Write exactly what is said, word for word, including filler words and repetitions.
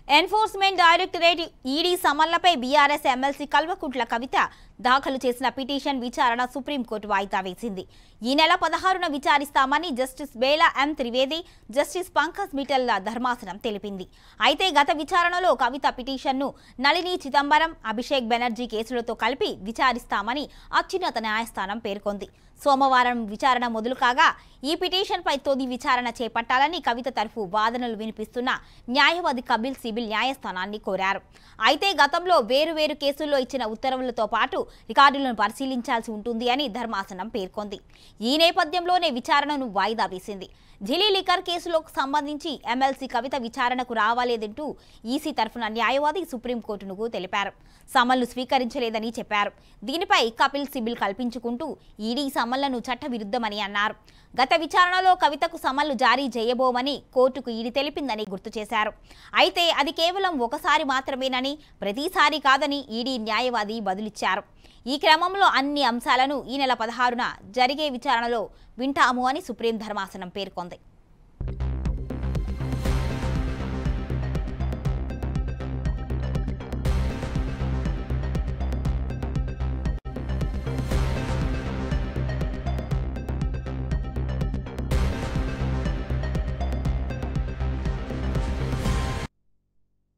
Enforcement directorate ED సమన్లపై BRS MLC Kalvakuntla Kavitha దాఖలు చేసిన పిటిషన్ విచారణ సుప్రీంకోర్టు వాయిదా వేసింది. ఈ నెల పదహారున విచారిస్తామని justice Bela M Trivedi, justice Pankaj Mithal ధర్మాసనం తెలిపింది. అయితే గత విచారణలో కవిత పిటిషన్ను నళిని చిదంబరం, అభిషేక్ బెనర్జీ కేసులతో కలిపి విచారిస్తామని అత్యున్నత న్యాయస్థానం పేర్కొంది. సోమవారం విచారణ మొదలు కాగా ఈ పిటిషన్పై తొలి విచారణ చేపట్టాలని కవిత తరఫు వాదనలు వినిపిస్తున్న న్యాయవాది కపిల్ సిబిల్ న్యాయస్థానాన్ని కోరారు. అయితే గతంలో వేరు వేరు కేసుల్లో ఇచ్చిన ఉత్తర్వులతో పాటు రికార్డులను పరిశీలించాల్సి ఉంటుంది అని ధర్మాసనం పేర్కొంది. ఈ నేపథ్యంలోనే విచారణను వాయిదా వేసింది. ఢిల్లీ లిక్కర్ కేసులకు సంబంధించి ఎమ్మెల్సీ కవిత విచారణకు రావాలేదంటూ ఈసీ తరఫున న్యాయవాది సుప్రీంకోర్టును తెలిపారు. సమన్లు స్వీకరించలేదని చెప్పారు. దీనిపై కపిల్ సిబిల్ కల్పించుకుంటూ ఈడీ సమన్లను చట్టవిరుద్ధమని అన్నారు. గత విచారణలో కవితకు సమన్లు జారీ చేయబోమని కోర్టుకు ఈడీ తెలిపిందని గుర్తు చేశారు. అయితే అది కేవలం ఒకసారి మాత్రమేనని, ప్రతిసారి కాదని ఈడీ న్యాయవాది బదులిచ్చారు. ఈ క్రమంలో అన్ని అంశాలను ఈ నెల పదహారున జరిగే విచారణలో వింటాము అని సుప్రీం ధర్మాసనం పేర్కొంది.